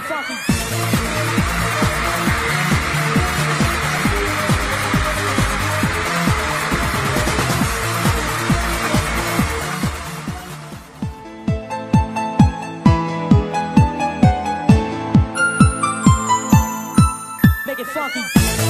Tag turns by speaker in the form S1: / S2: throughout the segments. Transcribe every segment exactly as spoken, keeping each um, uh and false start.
S1: Make it funky.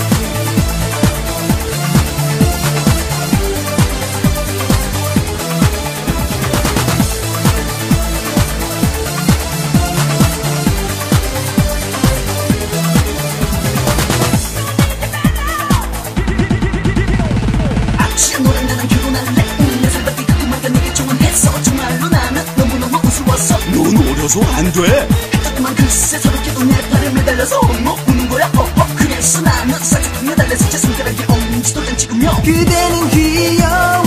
S2: 아치야 너랑 나랑 결혼할래? 응, 내 살밖에 가끔하게 내게 좋아했어. 정말로 나는 너무너무 우스웠어.
S3: 넌 어려서 안 돼.
S2: 했더니만 글쎄 저렇게도 내 팔에 매달려서 뭐 우는 거야? 어, 어. 그래서 나는 살짝 매달려서 제 손가락에 엄지도 던지고요.
S4: 그대는 귀여워